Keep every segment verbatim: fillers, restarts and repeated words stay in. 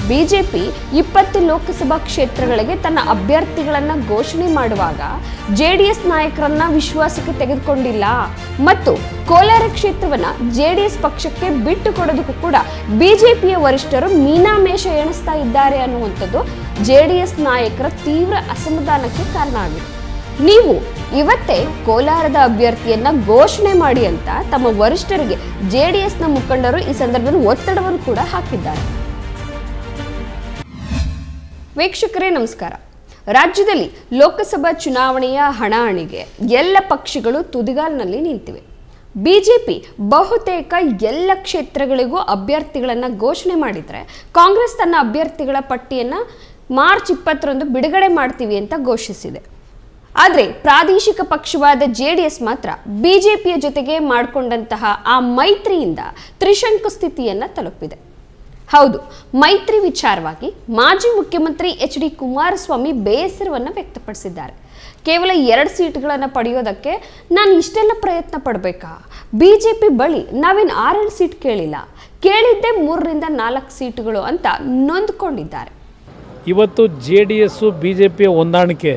BJP ಇಪ್ಪತ್ತು ಲೋಕಸಭಾ ಕ್ಷೇತ್ರಗಳಿಗೆ ತನ್ನ ಅಭ್ಯರ್ಥಿಗಳನ್ನು ಘೋಷಣೆ ಮಾಡುವಾಗ ಜೆಡಿಎಸ್ ನಾಯಕರನ್ನ ವಿಶ್ವಾಸಕ್ಕೆ ತೆಗೆದುಕೊಂಡಿಲ್ಲ ಮತ್ತು ಕೋಲಾರ ಕ್ಷೇತ್ರವನ್ನ ಜೆಡಿಎಸ್ ಪಕ್ಷಕ್ಕೆ ಬಿಟ್ಟು ಕೊಡೋದಕ್ಕೂ ಕೂಡ ಬಿಜೆಪಿಯ ವರಿಷ್ಠರು ಮೀನಾಮೇಷ ಎಣಿಸ್ತಾ ಇದ್ದಾರೆ ಅನ್ನುವಂಥದ್ದು ಜೆಡಿಎಸ್ ನಾಯಕರ ತೀವ್ರ ಅಸಮಾಧಾನಕ್ಕೆ ಕಾರಣ ಆಗಿದೆ. ನೀವು ಇವತ್ತೇ ಕೋಲಾರದ ಅಭ್ಯರ್ಥಿಯನ್ನ ಘೋಷಣೆ ಮಾಡಿ ಅಂತ ತಮ್ಮ ವರಿಷ್ಠರಿಗೆ ಜೆಡಿಎಸ್ನ ಮುಖಂಡರು ಈ ಸಂದರ್ಭದಲ್ಲಿ ಒತ್ತಡವನ್ನು ಕೂಡ ಹಾಕಿದ್ದಾರೆ. ವೀಕ್ಷಕರೇ ನಮಸ್ಕಾರ. ರಾಜ್ಯದಲ್ಲಿ ಲೋಕಸಭಾ ಚುನಾವಣೆಯ ಹಣಾಹಣಿಗೆ ಎಲ್ಲ ಪಕ್ಷಗಳು ತುದಿಗಾಲಿನಲ್ಲಿ ನಿಂತಿವೆ. ಬಿಜೆಪಿ ಬಹುತೇಕ ಎಲ್ಲ ಕ್ಷೇತ್ರಗಳಿಗೂ ಅಭ್ಯರ್ಥಿಗಳನ್ನು ಘೋಷಣೆ ಮಾಡಿದರೆ, ಕಾಂಗ್ರೆಸ್ ತನ್ನ ಅಭ್ಯರ್ಥಿಗಳ ಪಟ್ಟಿಯನ್ನು ಮಾರ್ಚ್ ಇಪ್ಪತ್ತರಂದು ಬಿಡುಗಡೆ ಮಾಡ್ತೀವಿ ಅಂತ ಘೋಷಿಸಿದೆ. ಆದರೆ ಪ್ರಾದೇಶಿಕ ಪಕ್ಷವಾದ ಜೆಡಿಎಸ್ ಮಾತ್ರ ಬಿಜೆಪಿಯ ಜೊತೆಗೆ ಮಾಡಿಕೊಂಡಂತಹ ಆ ಮೈತ್ರಿಯಿಂದ ತ್ರಿಶಂಕು ಸ್ಥಿತಿಯನ್ನು ತಲುಪಿದೆ. ಹೌದು, ಮೈತ್ರಿ ವಿಚಾರವಾಗಿ ಮಾಜಿ ಮುಖ್ಯಮಂತ್ರಿ ಎಚ್ ಡಿ ಕುಮಾರಸ್ವಾಮಿ ಬೇಸರವನ್ನು ವ್ಯಕ್ತಪಡಿಸಿದ್ದಾರೆ. ಕೇವಲ ಎರಡು ಸೀಟ್ಗಳನ್ನು ಪಡೆಯೋದಕ್ಕೆ ನಾನು ಇಷ್ಟೆಲ್ಲ ಪ್ರಯತ್ನ ಪಡಬೇಕಾ? ಬಿಜೆಪಿ ಬಳಿ ನಾವೇನು ಆರೇಳು ಸೀಟ್ ಕೇಳಿಲ್ಲ, ಕೇಳಿದ್ದೇ ಮೂರರಿಂದ ನಾಲ್ಕು ಸೀಟುಗಳು ಅಂತ ನೊಂದ್ಕೊಂಡಿದ್ದಾರೆ. ಇವತ್ತು J D S B J ಪಿಯ ಹೊಂದಾಣಿಕೆ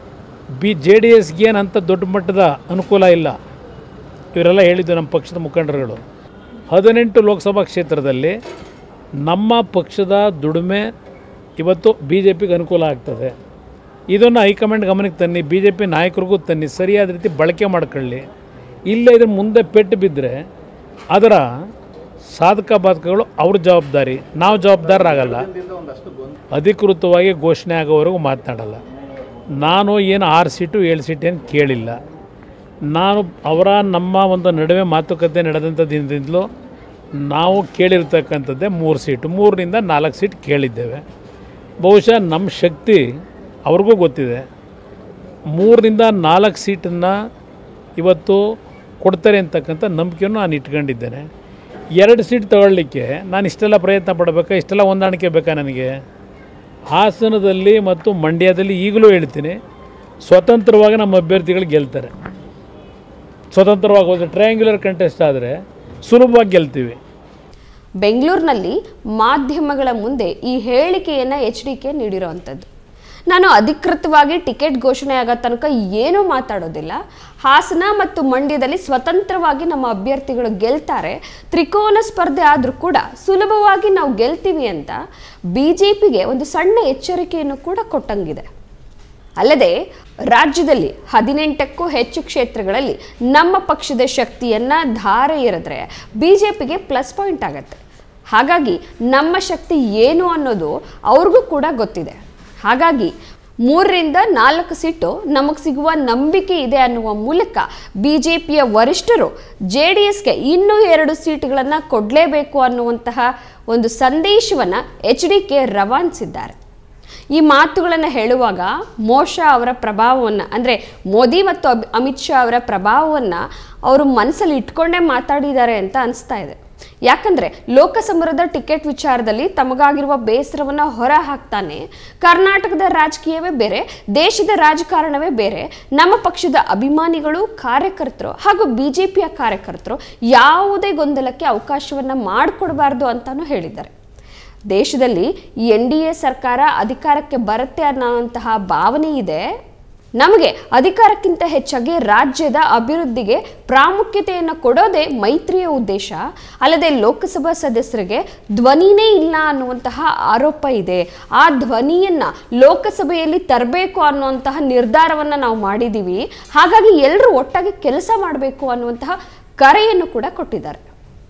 ಬಿ ಜೆ ಡಿ ಎಸ್ಗೆ ಏನಂತ ದೊಡ್ಡ ಮಟ್ಟದ ಅನುಕೂಲ ಇಲ್ಲ. ಇವರೆಲ್ಲ ಹೇಳಿದ್ದು ನಮ್ಮ ಪಕ್ಷದ ಮುಖಂಡರುಗಳು. ಹದಿನೆಂಟು ಲೋಕಸಭಾ ಕ್ಷೇತ್ರದಲ್ಲಿ ನಮ್ಮ ಪಕ್ಷದ ದುಡಿಮೆ ಇವತ್ತು ಬಿ ಜೆ ಪಿಗೆ ಅನುಕೂಲ ಆಗ್ತದೆ. ಇದನ್ನು ಹೈಕಮಾಂಡ್ ಗಮನಕ್ಕೆ ತನ್ನಿ, ಬಿ ಜೆ ಪಿ ನಾಯಕರಿಗೂ ತನ್ನಿ, ಸರಿಯಾದ ರೀತಿ ಬಳಕೆ ಮಾಡ್ಕೊಳ್ಳಿ. ಇಲ್ಲೇ ಇದ್ರ ಮುಂದೆ ಪೆಟ್ಟು ಬಿದ್ದರೆ ಅದರ ಸಾಧಕ ಬಾಧಕಗಳು ಅವ್ರ ಜವಾಬ್ದಾರಿ, ನಾವು ಜವಾಬ್ದಾರರಾಗಲ್ಲ. ಅಧಿಕೃತವಾಗಿ ಘೋಷಣೆ ಆಗೋವರೆಗೂ ಮಾತನಾಡಲ್ಲ. ನಾನು ಏನು ಆರು ಸೀಟು ಏಳು ಸೀಟು ಏನು ಕೇಳಿಲ್ಲ. ನಾನು ಅವರ ನಮ್ಮ ಒಂದು ನಡುವೆ ಮಾತುಕತೆ ನಡೆದಂಥ ದಿನದಿಂದಲೂ ನಾವು ಕೇಳಿರ್ತಕ್ಕಂಥದ್ದೇ ಮೂರು ಸೀಟು, ಮೂರರಿಂದ ನಾಲ್ಕು ಸೀಟ್ ಕೇಳಿದ್ದೇವೆ. ಬಹುಶಃ ನಮ್ಮ ಶಕ್ತಿ ಅವ್ರಿಗೂ ಗೊತ್ತಿದೆ. ಮೂರರಿಂದ ನಾಲ್ಕು ಸೀಟನ್ನು ಇವತ್ತು ಕೊಡ್ತಾರೆ ಅಂತಕ್ಕಂಥ ನಂಬಿಕೆಯನ್ನು ನಾನು ಇಟ್ಕೊಂಡಿದ್ದೇನೆ. ಎರಡು ಸೀಟ್ ತಗೊಳ್ಳಿಕ್ಕೆ ನಾನು ಇಷ್ಟೆಲ್ಲ ಪ್ರಯತ್ನ ಪಡಬೇಕಾ? ಇಷ್ಟೆಲ್ಲ ಹೊಂದಾಣಿಕೆ ಬೇಕಾ ನನಗೆ? ಹಾಸನದಲ್ಲಿ ಮತ್ತು ಮಂಡ್ಯದಲ್ಲಿ ಈಗಲೂ ಹೇಳ್ತೀನಿ, ಸ್ವತಂತ್ರವಾಗಿ ನಮ್ಮ ಅಭ್ಯರ್ಥಿಗಳು ಗೆಲ್ತಾರೆ. ಸ್ವತಂತ್ರವಾಗಿ ಹೋದರೆ ಟ್ರಯಾಂಗ್ಯುಲರ್ ಕಂಟೆಸ್ಟ್ ಆದರೆ ಸುಲಭವಾಗಿ ಗೆಲ್ತೀವಿ. ಬೆಂಗಳೂರಿನಲ್ಲಿ ಮಾಧ್ಯಮಗಳ ಮುಂದೆ ಈ ಹೇಳಿಕೆಯನ್ನು ಎಚ್ ಡಿ ಕೆ ನೀಡಿರೋವಂಥದ್ದು. ನಾನು ಅಧಿಕೃತವಾಗಿ ಟಿಕೆಟ್ ಘೋಷಣೆ ಆಗೋ ತನಕ ಏನೂ ಮಾತಾಡೋದಿಲ್ಲ. ಹಾಸನ ಮತ್ತು ಮಂಡ್ಯದಲ್ಲಿ ಸ್ವತಂತ್ರವಾಗಿ ನಮ್ಮ ಅಭ್ಯರ್ಥಿಗಳು ಗೆಲ್ತಾರೆ, ತ್ರಿಕೋನ ಸ್ಪರ್ಧೆ ಆದರೂ ಕೂಡ ಸುಲಭವಾಗಿ ನಾವು ಗೆಲ್ತೀವಿ ಅಂತ ಬಿ ಜೆ ಪಿಗೆ ಒಂದು ಸಣ್ಣ ಎಚ್ಚರಿಕೆಯನ್ನು ಕೂಡ ಕೊಟ್ಟಂಗಿದೆ. ಅಲ್ಲದೆ ರಾಜ್ಯದಲ್ಲಿ ಹದಿನೆಂಟಕ್ಕೂ ಹೆಚ್ಚು ಕ್ಷೇತ್ರಗಳಲ್ಲಿ ನಮ್ಮ ಪಕ್ಷದ ಶಕ್ತಿಯನ್ನು ಧಾರೆ ಎರೆದ್ರೆ ಬಿ ಜೆ ಪಿಗೆ ಪ್ಲಸ್ ಪಾಯಿಂಟ್ ಆಗುತ್ತೆ. ಹಾಗಾಗಿ ನಮ್ಮ ಶಕ್ತಿ ಏನು ಅನ್ನೋದು ಅವ್ರಿಗೂ ಕೂಡ ಗೊತ್ತಿದೆ. ಹಾಗಾಗಿ ಮೂರರಿಂದ ನಾಲ್ಕು ಸೀಟು ನಮಗೆ ಸಿಗುವ ನಂಬಿಕೆ ಇದೆ ಅನ್ನುವ ಮೂಲಕ ಬಿ ಜೆ ಪಿಯ ವರಿಷ್ಠರು ಜೆ ಡಿ ಎಸ್ಗೆ ಇನ್ನೂ ಎರಡು ಸೀಟುಗಳನ್ನು ಕೊಡಲೇಬೇಕು ಅನ್ನುವಂತಹ ಒಂದು ಸಂದೇಶವನ್ನು ಎಚ್ ಡಿ ಕೆ ರವಾನಿಸಿದ್ದಾರೆ. ಈ ಮಾತುಗಳನ್ನು ಹೇಳುವಾಗ ಮೋಶ ಅವರ ಪ್ರಭಾವವನ್ನು, ಅಂದರೆ ಮೋದಿ ಮತ್ತು ಅಮಿತ್ ಶಾ ಅವರ ಪ್ರಭಾವವನ್ನು ಅವರು ಮನಸ್ಸಲ್ಲಿ ಇಟ್ಕೊಂಡೇ ಮಾತಾಡಿದ್ದಾರೆ ಅಂತ ಅನಿಸ್ತಾ ಇದೆ. ಯಾಕಂದರೆ ಲೋಕಸಭಾದ ಟಿಕೆಟ್ ವಿಚಾರದಲ್ಲಿ ತಮಗಾಗಿರುವ ಬೇಸರವನ್ನು ಹೊರ ಹಾಕ್ತಾನೆ, ಕರ್ನಾಟಕದ ರಾಜಕೀಯವೇ ಬೇರೆ, ದೇಶದ ರಾಜಕಾರಣವೇ ಬೇರೆ, ನಮ್ಮ ಪಕ್ಷದ ಅಭಿಮಾನಿಗಳು, ಕಾರ್ಯಕರ್ತರು ಹಾಗೂ ಬಿ ಜೆ ಪಿಯ ಕಾರ್ಯಕರ್ತರು ಯಾವುದೇ ಗೊಂದಲಕ್ಕೆ ಅವಕಾಶವನ್ನು ಮಾಡಿಕೊಡಬಾರ್ದು ಅಂತಲೂ ಹೇಳಿದ್ದಾರೆ. ದೇಶದಲ್ಲಿ ಎನ್ ಡಿ ಎ ಸರ್ಕಾರ ಅಧಿಕಾರಕ್ಕೆ ಬರುತ್ತೆ ಅನ್ನೋಂತಹ ಭಾವನೆ ಇದೆ. ನಮಗೆ ಅಧಿಕಾರಕ್ಕಿಂತ ಹೆಚ್ಚಾಗಿ ರಾಜ್ಯದ ಅಭಿವೃದ್ಧಿಗೆ ಪ್ರಾಮುಖ್ಯತೆಯನ್ನು ಕೊಡೋದೇ ಮೈತ್ರಿಯ ಉದ್ದೇಶ. ಅಲ್ಲದೆ ಲೋಕಸಭಾ ಸದಸ್ಯರಿಗೆ ಧ್ವನಿನೇ ಇಲ್ಲ ಅನ್ನುವಂತಹ ಆರೋಪ ಇದೆ. ಆ ಧ್ವನಿಯನ್ನು ಲೋಕಸಭೆಯಲ್ಲಿ ತರಬೇಕು ಅನ್ನುವಂತಹ ನಿರ್ಧಾರವನ್ನು ನಾವು ಮಾಡಿದ್ದೀವಿ. ಹಾಗಾಗಿ ಎಲ್ಲರೂ ಒಟ್ಟಾಗಿ ಕೆಲಸ ಮಾಡಬೇಕು ಅನ್ನುವಂತಹ ಕರೆಯನ್ನು ಕೂಡ ಕೊಟ್ಟಿದ್ದಾರೆ.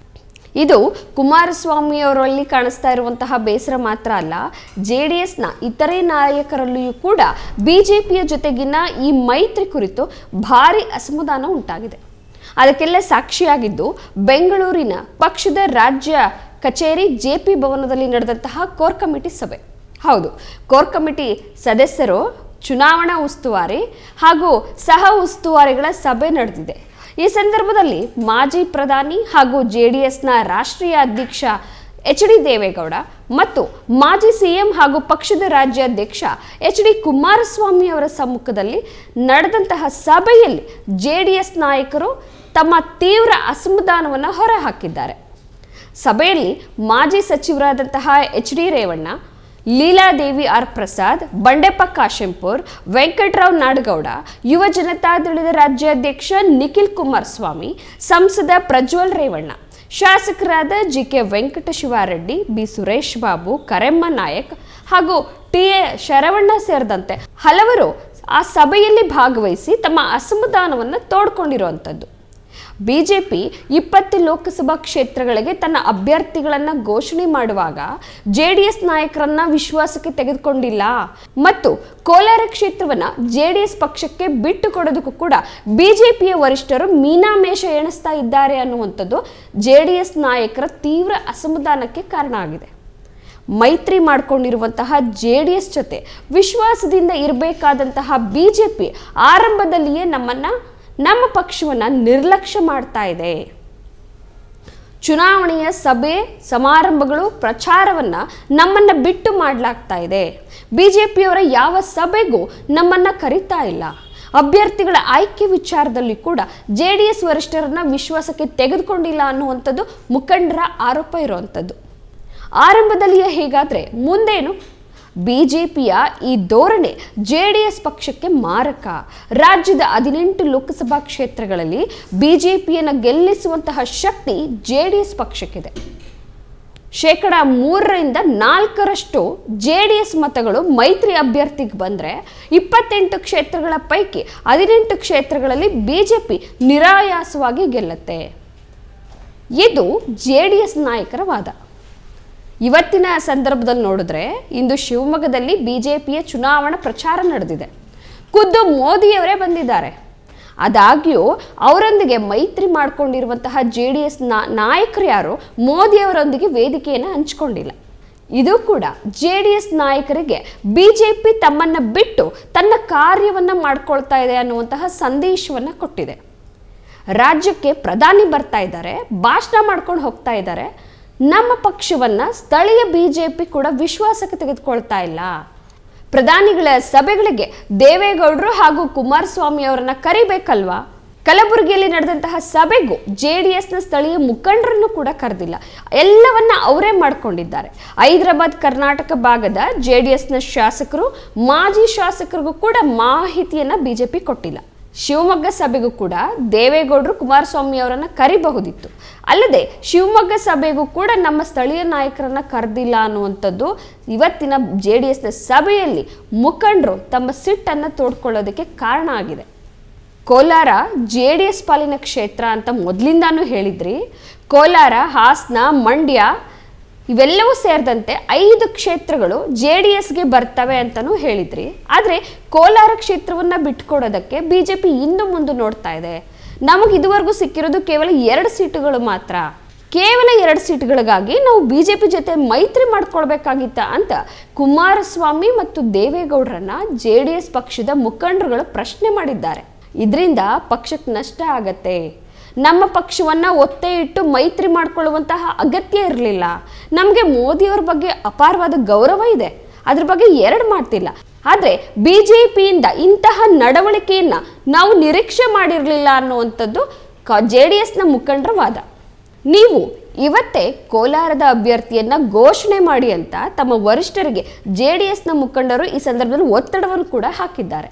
ಇದು ಕುಮಾರಸ್ವಾಮಿ ಅವರಲ್ಲಿ ಕಾಣಿಸ್ತಾ ಇರುವಂತಹ ಬೇಸರ ಮಾತ್ರ ಅಲ್ಲ, ಜೆ ಡಿ ಎಸ್ನ ಇತರೆ ನಾಯಕರಲ್ಲಿಯೂ ಕೂಡ ಬಿ ಜೆ ಪಿಯ ಜೊತೆಗಿನ ಈ ಮೈತ್ರಿ ಕುರಿತು ಭಾರಿ ಅಸಮಾಧಾನ ಉಂಟಾಗಿದೆ. ಅದಕ್ಕೆಲ್ಲ ಸಾಕ್ಷಿಯಾಗಿದ್ದು ಬೆಂಗಳೂರಿನ ಪಕ್ಷದ ರಾಜ್ಯ ಕಚೇರಿ ಜೆ ಪಿ ಭವನದಲ್ಲಿ ನಡೆದಂತಹ ಕೋರ್ ಕಮಿಟಿ ಸಭೆ. ಹೌದು, ಕೋರ್ ಕಮಿಟಿ ಸದಸ್ಯರು, ಚುನಾವಣಾ ಉಸ್ತುವಾರಿ ಹಾಗೂ ಸಹ ಉಸ್ತುವಾರಿಗಳ ಸಭೆ ನಡೆದಿದೆ. ಈ ಸಂದರ್ಭದಲ್ಲಿ ಮಾಜಿ ಪ್ರಧಾನಿ ಹಾಗೂ ಜೆ ಡಿ ಎಸ್ನ ರಾಷ್ಟ್ರೀಯ ಅಧ್ಯಕ್ಷ ಎಚ್ ಡಿ ದೇವೇಗೌಡ ಮತ್ತು ಮಾಜಿ ಸಿಎಂ ಹಾಗೂ ಪಕ್ಷದ ರಾಜ್ಯಾಧ್ಯಕ್ಷ ಎಚ್ ಡಿ ಕುಮಾರಸ್ವಾಮಿ ಅವರ ಸಮ್ಮುಖದಲ್ಲಿ ನಡೆದಂತಹ ಸಭೆಯಲ್ಲಿ ಜೆ ಡಿ ಎಸ್ ನಾಯಕರು ತಮ್ಮ ತೀವ್ರ ಅಸಮಾಧಾನವನ್ನು ಹೊರಹಾಕಿದ್ದಾರೆ. ಸಭೆಯಲ್ಲಿ ಮಾಜಿ ಸಚಿವರಾದಂತಹ H D Revanna, Leeladevi R Prasad, Bandeppa Kashempur, Venkatarao Nadagouda, ಯುವ ಜನತಾದಳದ ರಾಜ್ಯಾಧ್ಯಕ್ಷ ನಿಖಿಲ್ ಕುಮಾರಸ್ವಾಮಿ, ಸಂಸದ ಪ್ರಜ್ವಲ್ ರೇವಣ್ಣ, ಶಾಸಕರಾದ G K Venkatashivareddy, B Suresh Babu, Karemma Nayak ಹಾಗೂ ಟಿ ಎ ಶರವಣ್ಣ ಸೇರಿದಂತೆ ಹಲವರು ಆ ಸಭೆಯಲ್ಲಿ ಭಾಗವಹಿಸಿ ತಮ್ಮ ಅಸಮಾಧಾನವನ್ನು ತೋಡ್ಕೊಂಡಿರುವಂಥದ್ದು. ಬಿಜೆಪಿ ಇಪ್ಪತ್ತು ಲೋಕಸಭಾ ಕ್ಷೇತ್ರಗಳಿಗೆ ತನ್ನ ಅಭ್ಯರ್ಥಿಗಳನ್ನು ಘೋಷಣೆ ಮಾಡುವಾಗ ಜೆ ಡಿ ಎಸ್ ನಾಯಕರನ್ನ ವಿಶ್ವಾಸಕ್ಕೆ ತೆಗೆದುಕೊಂಡಿಲ್ಲ ಮತ್ತು ಕೋಲಾರ ಕ್ಷೇತ್ರವನ್ನು ಜೆ ಡಿ ಎಸ್ ಪಕ್ಷಕ್ಕೆ ಬಿಟ್ಟು ಕೊಡೋದಕ್ಕೂ ಕೂಡ ಬಿಜೆಪಿಯ ವರಿಷ್ಠರು ಮೀನಾಮೇಷ ಎಣಿಸ್ತಾ ಇದ್ದಾರೆ ಅನ್ನುವಂಥದ್ದು ಜೆ ಡಿ ಎಸ್ ನಾಯಕರ ತೀವ್ರ ಅಸಮಾಧಾನಕ್ಕೆ ಕಾರಣ ಆಗಿದೆ. ಮೈತ್ರಿ ಮಾಡಿಕೊಂಡಿರುವಂತಹ ಜೆ ಡಿ ಎಸ್ ಜೊತೆ ವಿಶ್ವಾಸದಿಂದ ಇರಬೇಕಾದಂತಹ ಬಿಜೆಪಿ ಆರಂಭದಲ್ಲಿಯೇ ನಮ್ಮನ್ನ ನಮ್ಮ ಪಕ್ಷವನ್ನು ನಿರ್ಲಕ್ಷ್ಯ ಮಾಡ್ತಾ ಇದೆ. ಚುನಾವಣೆಯ ಸಭೆ ಸಮಾರಂಭಗಳು ಪ್ರಚಾರವನ್ನು ನಮ್ಮನ್ನು ಬಿಟ್ಟು ಮಾಡಲಾಗ್ತಾ ಇದೆ. ಬಿಜೆಪಿಯವರ ಯಾವ ಸಭೆಗೂ ನಮ್ಮನ್ನು ಕರೀತಾ ಇಲ್ಲ. ಅಭ್ಯರ್ಥಿಗಳ ಆಯ್ಕೆ ವಿಚಾರದಲ್ಲಿ ಕೂಡ ಜೆ ಡಿ ಎಸ್ ವರಿಷ್ಠರನ್ನ ವಿಶ್ವಾಸಕ್ಕೆ ತೆಗೆದುಕೊಂಡಿಲ್ಲ ಅನ್ನುವಂಥದ್ದು ಮುಖಂಡರ ಆರೋಪ ಇರುವಂಥದ್ದು. ಆರಂಭದಲ್ಲಿಯೇ ಹೀಗಾದರೆ ಮುಂದೇನು? ಬಿಜೆಪಿಯ ಈ ಧೋರಣೆ ಜೆ ಡಿ ಎಸ್ ಪಕ್ಷಕ್ಕೆ ಮಾರಕ. ರಾಜ್ಯದ ಹದಿನೆಂಟು ಲೋಕಸಭಾ ಕ್ಷೇತ್ರಗಳಲ್ಲಿ ಬಿಜೆಪಿಯನ್ನು ಗೆಲ್ಲಿಸುವಂತಹ ಶಕ್ತಿ ಜೆ ಡಿ ಎಸ್ ಪಕ್ಷಕ್ಕಿದೆ. ಶೇಕಡ ಮೂರರಿಂದ ನಾಲ್ಕರಷ್ಟು ಜೆ ಡಿ ಎಸ್ ಮತಗಳು ಮೈತ್ರಿ ಅಭ್ಯರ್ಥಿಗೆ ಬಂದರೆ ಇಪ್ಪತ್ತೆಂಟು ಕ್ಷೇತ್ರಗಳ ಪೈಕಿ ಹದಿನೆಂಟು ಕ್ಷೇತ್ರಗಳಲ್ಲಿ ಬಿಜೆಪಿ ನಿರಾಯಾಸವಾಗಿ ಗೆಲ್ಲುತ್ತೆ. ಇದು ಜೆ ಡಿ ಎಸ್ ನಾಯಕರ ವಾದ. ಇವತ್ತಿನ ಸಂದರ್ಭದಲ್ಲಿ ನೋಡಿದ್ರೆ ಇಂದು ಶಿವಮೊಗ್ಗದಲ್ಲಿ ಬಿಜೆಪಿಯ ಚುನಾವಣಾ ಪ್ರಚಾರ ನಡೆದಿದೆ. ಖುದ್ದು ಮೋದಿಯವರೇ ಬಂದಿದ್ದಾರೆ. ಆದಾಗ್ಯೂ ಅವರೊಂದಿಗೆ ಮೈತ್ರಿ ಮಾಡಿಕೊಂಡಿರುವಂತಹ ಜೆ ಡಿ ಎಸ್ ನಾಯಕರು ಯಾರು ಮೋದಿಯವರೊಂದಿಗೆ ವೇದಿಕೆಯನ್ನು ಹಂಚಿಕೊಂಡಿಲ್ಲ. ಇದು ಕೂಡ ಜೆ ಡಿ ಎಸ್ ನಾಯಕರಿಗೆ ಬಿಜೆಪಿ ತಮ್ಮನ್ನು ಬಿಟ್ಟು ತನ್ನ ಕಾರ್ಯವನ್ನು ಮಾಡ್ಕೊಳ್ತಾ ಇದೆ ಅನ್ನುವಂತಹ ಸಂದೇಶವನ್ನು ಕೊಟ್ಟಿದೆ. ರಾಜ್ಯಕ್ಕೆ ಪ್ರಧಾನಿ ಬರ್ತಾ ಇದ್ದಾರೆ, ಭಾಷಣ ಮಾಡ್ಕೊಂಡು ಹೋಗ್ತಾ ಇದ್ದಾರೆ. ನಮ್ಮ ಪಕ್ಷವನ್ನು ಸ್ಥಳೀಯ ಬಿಜೆಪಿ ಕೂಡ ವಿಶ್ವಾಸಕ್ಕೆ ತೆಗೆದುಕೊಳ್ತಾ ಇಲ್ಲ. ಪ್ರಧಾನಿಗಳ ಸಭೆಗಳಿಗೆ ದೇವೇಗೌಡರು ಹಾಗೂ ಕುಮಾರಸ್ವಾಮಿ ಅವರನ್ನ ಕರಿಬೇಕಲ್ವಾ? ಕಲಬುರಗಿಯಲ್ಲಿ ನಡೆದಂತಹ ಸಭೆಗೂ ಜೆ ಡಿ ಎಸ್ನ ಸ್ಥಳೀಯ ಮುಖಂಡರನ್ನು ಕೂಡ ಕರೆದಿಲ್ಲ. ಎಲ್ಲವನ್ನ ಅವರೇ ಮಾಡಿಕೊಂಡಿದ್ದಾರೆ. ಹೈದರಾಬಾದ್ ಕರ್ನಾಟಕ ಭಾಗದ ಜೆ ಡಿ ಎಸ್ನ ಶಾಸಕರು, ಮಾಜಿ ಶಾಸಕರಿಗೂ ಕೂಡ ಮಾಹಿತಿಯನ್ನ ಬಿಜೆಪಿ ಕೊಟ್ಟಿಲ್ಲ. ಶಿವಮೊಗ್ಗ ಸಭೆಗೂ ಕೂಡ ದೇವೇಗೌಡರು ಕುಮಾರಸ್ವಾಮಿ ಅವರನ್ನ ಕರಿಬಹುದಿತ್ತು. ಅಲ್ಲದೆ ಶಿವಮೊಗ್ಗ ಸಭೆಗೂ ಕೂಡ ನಮ್ಮ ಸ್ಥಳೀಯ ನಾಯಕರನ್ನ ಕರೆದಿಲ್ಲ ಅನ್ನುವಂಥದ್ದು ಇವತ್ತಿನ ಜೆ ಡಿ ಎಸ್ನ ಸಭೆಯಲ್ಲಿ ಮುಖಂಡರು ತಮ್ಮ ಸಿಟ್ಟನ್ನು ತೋಡ್ಕೊಳ್ಳೋದಕ್ಕೆ ಕಾರಣ ಆಗಿದೆ. ಕೋಲಾರ ಜೆ ಡಿ ಎಸ್ ಪಾಲಿನ ಕ್ಷೇತ್ರ ಅಂತ ಮೊದಲಿಂದಾನು ಹೇಳಿದ್ರಿ. ಕೋಲಾರ, ಹಾಸನ, ಮಂಡ್ಯ ಇವೆಲ್ಲವೂ ಸೇರಿದಂತೆ ಐದು ಕ್ಷೇತ್ರಗಳು ಜೆ ಡಿ ಎಸ್ಗೆ ಬರ್ತವೆ ಅಂತಲೂ ಹೇಳಿದ್ರಿ. ಆದರೆ ಕೋಲಾರ ಕ್ಷೇತ್ರವನ್ನು ಬಿಟ್ಕೊಡೋದಕ್ಕೆ ಬಿಜೆಪಿ ಇಂದು ಮುಂದೆ ನೋಡ್ತಾ ಇದೆ. ನಮಗೆ ಇದುವರೆಗೂ ಸಿಕ್ಕಿರೋದು ಕೇವಲ ಎರಡು ಸೀಟುಗಳು ಮಾತ್ರ. ಕೇವಲ ಎರಡು ಸೀಟುಗಳಿಗಾಗಿ ನಾವು ಬಿಜೆಪಿ ಜೊತೆ ಮೈತ್ರಿ ಮಾಡ್ಕೊಳ್ಬೇಕಾಗಿತ್ತ ಅಂತ ಕುಮಾರಸ್ವಾಮಿ ಮತ್ತು ದೇವೇಗೌಡರನ್ನ ಜೆ ಡಿ ಎಸ್ ಪಕ್ಷದ ಮುಖಂಡರುಗಳು ಪ್ರಶ್ನೆ ಮಾಡಿದ್ದಾರೆ. ಇದರಿಂದ ಪಕ್ಷಕ್ಕೆ ನಷ್ಟ ಆಗತ್ತೆ. ನಮ್ಮ ಪಕ್ಷವನ್ನ ಒತ್ತೆ ಇಟ್ಟು ಮೈತ್ರಿ ಮಾಡ್ಕೊಳ್ಳುವಂತಹ ಅಗತ್ಯ ಇರಲಿಲ್ಲ. ನಮಗೆ ಮೋದಿಯವರ ಬಗ್ಗೆ ಅಪಾರವಾದ ಗೌರವ ಇದೆ, ಅದ್ರ ಬಗ್ಗೆ ಎರಡು ಮಾಡ್ತಿಲ್ಲ. ಆದರೆ ಬಿಜೆಪಿಯಿಂದ ಇಂತಹ ನಡವಳಿಕೆಯನ್ನ ನಾವು ನಿರೀಕ್ಷೆ ಮಾಡಿರಲಿಲ್ಲ ಅನ್ನುವಂಥದ್ದು ಜೆ ಡಿ ಎಸ್ನ ಮುಖಂಡರ ವಾದ. ನೀವು ಇವತ್ತೇ ಕೋಲಾರದ ಅಭ್ಯರ್ಥಿಯನ್ನ ಘೋಷಣೆ ಮಾಡಿ ಅಂತ ತಮ್ಮ ವರಿಷ್ಠರಿಗೆ ಜೆ ಡಿ ಎಸ್ನ ಮುಖಂಡರು ಈ ಸಂದರ್ಭದಲ್ಲಿ ಒತ್ತಡವನ್ನು ಕೂಡ ಹಾಕಿದ್ದಾರೆ.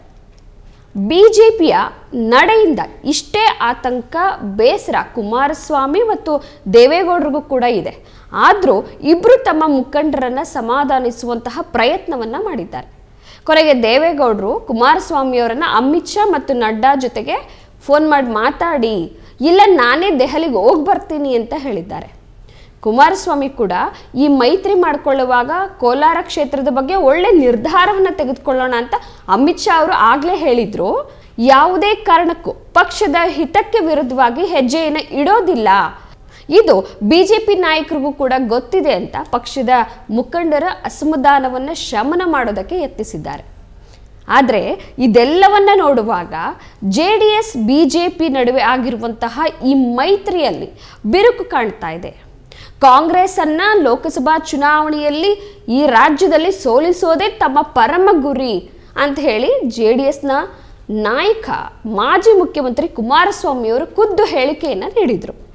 ಬಿಜೆಪಿಯ ನಡೆಯಿಂದ ಇಷ್ಟೇ ಆತಂಕ, ಬೇಸರ ಕುಮಾರಸ್ವಾಮಿ ಮತ್ತು ದೇವೇಗೌಡರಿಗೂ ಕೂಡ ಇದೆ. ಆದರೂ ಇಬ್ಬರು ತಮ್ಮ ಮುಖಂಡರನ್ನು ಸಮಾಧಾನಿಸುವಂತಹ ಪ್ರಯತ್ನವನ್ನು ಮಾಡಿದ್ದಾರೆ. ಕೊನೆಗೆ ದೇವೇಗೌಡರು ಕುಮಾರಸ್ವಾಮಿಯವರನ್ನು ಅಮಿತ್ ಶಾ ಮತ್ತು ನಡ್ಡಾ ಜೊತೆಗೆ ಫೋನ್ ಮಾಡಿ ಮಾತಾಡಿ, ಇಲ್ಲ ನಾನೇ ದೆಹಲಿಗೆ ಹೋಗಿ ಬರ್ತೀನಿ ಅಂತ ಹೇಳಿದ್ದಾರೆ. ಕುಮಾರಸ್ವಾಮಿ ಕೂಡ ಈ ಮೈತ್ರಿ ಮಾಡಿಕೊಳ್ಳುವಾಗ ಕೋಲಾರ ಕ್ಷೇತ್ರದ ಬಗ್ಗೆ ಒಳ್ಳೆ ನಿರ್ಧಾರವನ್ನು ತೆಗೆದುಕೊಳ್ಳೋಣ ಅಂತ ಅಮಿತ್ ಶಾ ಅವರು ಆಗಲೇ ಹೇಳಿದ್ರು. ಯಾವುದೇ ಕಾರಣಕ್ಕೂ ಪಕ್ಷದ ಹಿತಕ್ಕೆ ವಿರುದ್ಧವಾಗಿ ಹೆಜ್ಜೆಯನ್ನು ಇಡೋದಿಲ್ಲ. ಇದು ಬಿಜೆಪಿ ನಾಯಕರಿಗೂ ಕೂಡ ಗೊತ್ತಿದೆ ಅಂತ ಪಕ್ಷದ ಮುಖಂಡರ ಅಸಮಾಧಾನವನ್ನು ಶಮನ ಮಾಡೋದಕ್ಕೆ ಯತ್ನಿಸಿದ್ದಾರೆ. ಆದರೆ ಇದೆಲ್ಲವನ್ನ ನೋಡುವಾಗ ಜೆ ಡಿ ಎಸ್ ಬಿಜೆಪಿ ನಡುವೆ ಆಗಿರುವಂತಹ ಈ ಮೈತ್ರಿಯಲ್ಲಿ ಬಿರುಕು ಕಾಣ್ತಾ ಇದೆ. ಕಾಂಗ್ರೆಸ್ ಅನ್ನ ಲೋಕಸಭಾ ಚುನಾವಣೆಯಲ್ಲಿ ಈ ರಾಜ್ಯದಲ್ಲಿ ಸೋಲಿಸೋದೇ ತಮ್ಮ ಪರಮ ಗುರಿ ಅಂತ ಹೇಳಿ ಜೆ ಡಿ ಎಸ್ನ ನಾಯಕ ಮಾಜಿ ಮುಖ್ಯಮಂತ್ರಿ ಕುಮಾರಸ್ವಾಮಿ ಅವರು ಖುದ್ದು ಹೇಳಿಕೆಯನ್ನು ನೀಡಿದರು.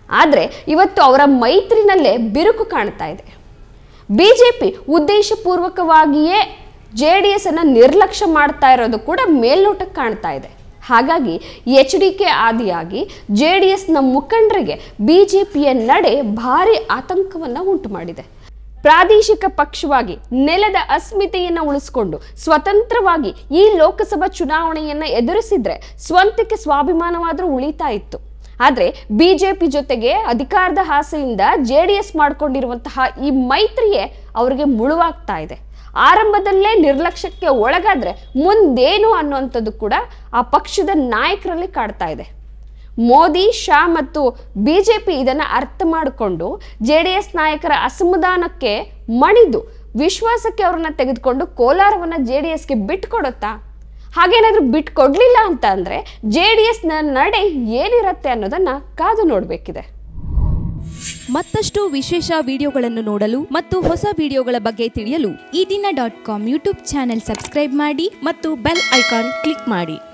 ಆದರೆ ಇವತ್ತು ಅವರ ಮೈತ್ರಿನಲ್ಲೇ ಬಿರುಕು ಕಾಣ್ತಾ ಇದೆ. ಬಿಜೆಪಿ ಉದ್ದೇಶಪೂರ್ವಕವಾಗಿಯೇ ಜೆ ಡಿ ಎಸ್ ಅನ್ನು ನಿರ್ಲಕ್ಷ್ಯ ಮಾಡ್ತಾ ಇರೋದು ಕೂಡ ಮೇಲ್ನೋಟಕ್ಕೆ ಕಾಣ್ತಾ ಇದೆ. ಹಾಗಾಗಿ ಎಚ್ ಡಿ ಕೆ ಆದಿಯಾಗಿ ಜೆ ಡಿ ಎಸ್ನ ಮುಖಂಡರಿಗೆ ಬಿಜೆಪಿಯ ನಡೆ ಭಾರಿ ಆತಂಕವನ್ನು ಉಂಟು ಮಾಡಿದೆ. ಪ್ರಾದೇಶಿಕ ಪಕ್ಷವಾಗಿ ನೆಲದ ಅಸ್ಮಿತೆಯನ್ನು ಉಳಿಸಿಕೊಂಡು ಸ್ವತಂತ್ರವಾಗಿ ಈ ಲೋಕಸಭಾ ಚುನಾವಣೆಯನ್ನು ಎದುರಿಸಿದ್ರೆ ಸ್ವಂತಕ್ಕೆ ಸ್ವಾಭಿಮಾನವಾದರೂ ಉಳಿತಾ ಇತ್ತು. ಆದರೆ ಬಿಜೆಪಿ ಜೊತೆಗೆ ಅಧಿಕಾರದ ಆಸೆಯಿಂದ ಜೆ ಡಿ ಎಸ್ ಮಾಡಿಕೊಂಡಿರುವಂತಹ ಈ ಮೈತ್ರಿಯೇ ಅವರಿಗೆ ಮುಳುವಾಗ್ತಾ ಇದೆ. ಆರಂಭದಲ್ಲೇ ನಿರ್ಲಕ್ಷ್ಯಕ್ಕೆ ಒಳಗಾದ್ರೆ ಮುಂದೇನು ಅನ್ನುವಂಥದ್ದು ಕೂಡ ಆ ಪಕ್ಷದ ನಾಯಕರಲ್ಲಿ ಕಾಡ್ತಾ ಇದೆ. ಮೋದಿ, ಶಾ ಮತ್ತು ಬಿಜೆಪಿ ಇದನ್ನು ಅರ್ಥ ಮಾಡಿಕೊಂಡು ಜೆ ಡಿ ಎಸ್ ನಾಯಕರ ಅಸಮಾಧಾನಕ್ಕೆ ಮಣಿದು ವಿಶ್ವಾಸಕ್ಕೆ ಅವರನ್ನ ತೆಗೆದುಕೊಂಡು ಕೋಲಾರವನ್ನು ಜೆ ಡಿ ಎಸ್ಗೆ ಬಿಟ್ಕೊಡುತ್ತಾ? ಹಾಗೇನಾದ್ರೂ ಬಿಟ್ಕೊಡ್ಲಿಲ್ಲ ಅಂತ ಅಂದ್ರೆ ಜೆ ಡಿ ಎಸ್ನ ನಡೆ ಏನಿರುತ್ತೆ ಅನ್ನೋದನ್ನ ಕಾದು ನೋಡಬೇಕಿದೆ. ಮತ್ತಷ್ಟು ವಿಶೇಷ ವಿಡಿಯೋಗಳನ್ನು ನೋಡಲು ಮತ್ತು ಹೊಸ ವಿಡಿಯೋಗಳ ಬಗ್ಗೆ ತಿಳಿಯಲು ಈ ದಿನ dot com YouTube channel subscribe ಮಾಡಿ ಮತ್ತು ಬೆಲ್ ಐಕಾನ್ ಕ್ಲಿಕ್ ಮಾಡಿ.